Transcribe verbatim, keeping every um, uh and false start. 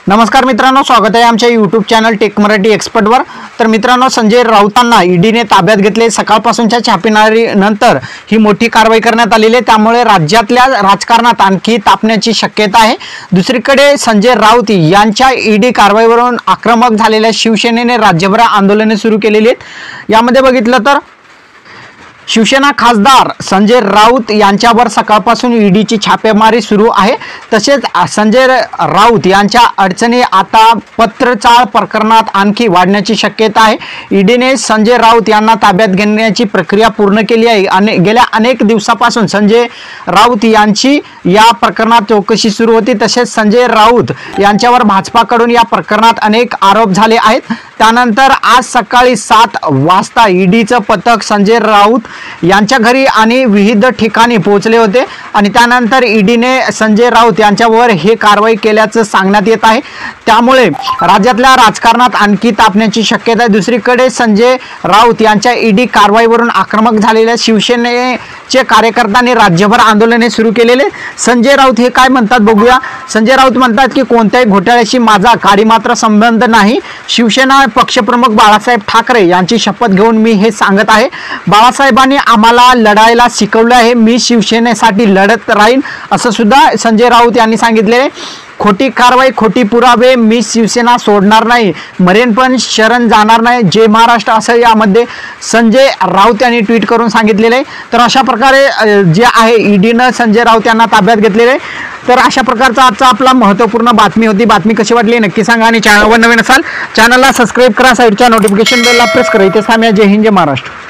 नमस्कार मित्रांनो, स्वागत आहे आमच्या यूट्यूब चॅनल टेक मराठी एक्सपर्टवर। तर मित्रांनो, संजय राऊतांना ईडीने ताब्यात घेतले। सकाळपासूनच्या छापेमारी नंतर ही मोठी कारवाई करण्यात आलेली आहे, त्यामुळे राज्यातल्या राजकारणात आणखी तापण्याची शक्यता आहे। दुसरीकडे संजय राऊत यांच्या ईडी कारवाईवरून आक्रमक झालेल्या शिवसेनेने राज्यभर आंदोलने सुरू केलेली आहेत। यामध्ये बघितलं तर शिवसेना खासदार संजय राऊत यांच्यावर सकाळपासून ईडीची छापेमारी सुरू आहे। तसेच संजय राऊत यांच्या अडचणी आता पत्रचाळ प्रकरणात आणखी वाढण्याची शक्यता आहे। ईडीने संजय राऊत यांना ताब्यात घेण्याची प्रक्रिया पूर्ण केली आहे आणि गेल्या अनेक दिवसापासून संजय राऊत यांची या प्रकरणात चौकशी सुरू होती। तसेच संजय राऊत यांच्यावर भाजपाकडून या प्रकरणात अनेक आरोप झाले आहेत। त्यानंतर आज सकाळी सात वाजता ईडीचं पथक संजय राऊत यांच्या घरी आणि विविध ठिकाणी पोहोचले होते आणि त्यानंतर ईडीने संजय राऊत यांच्यावर हे कारवाई केल्याचं सांगण्यात येत आहे। त्यामुळे राज्यातल्या राजकारणात आणखी तापण्याची शक्यता आहे। दुसरीकडे संजय राऊत यांच्या ईडी कारवाईवरून आक्रमक झालेल्या शिवसेनेचे कार्यकर्त्यांनी राज्यभर आंदोलने सुरू केलेले। संजय राऊत हे काय म्हणतात बघूया। संजय राऊत म्हणतात की कोणत्याही घोटाळ्याशी माझा काडीमात्र संबंध नाही। शिवसेना पक्षप्रमुख बाळासाहेब ठाकरे यांची शपथ घेऊन मी हे सांगत आहे। बाळासाहेबांनी आम्हाला लढायला शिकवलं आहे, मी शिवसेनेसाठी लढत राहीन असं सुद्धा संजय राऊत यांनी सांगितले। खोटी कारवाई, खोटी पुरावे, मी शिवसेना सोडणार नाही, मरेन पण शरण जाणार नाही, जय महाराष्ट्र असं यामध्ये संजय राऊत यांनी ट्विट करून सांगितलेले आहे। तर अशा प्रकारे जे आहे ईडीनं संजय राऊत यांना ताब्यात घेतलेले आहे। तर अशा प्रकारचा आजचा आपला महत्त्वपूर्ण बातमी होती। बातमी कशी वाटली नक्की सांगा आणि चॅनलवर नवीन असाल चॅनलला सबस्क्राईब करा, साईडच्या नोटिफिकेशन बेलला प्रेस करा। इथेच थांबूया। जय हिंद, जय महाराष्ट्र।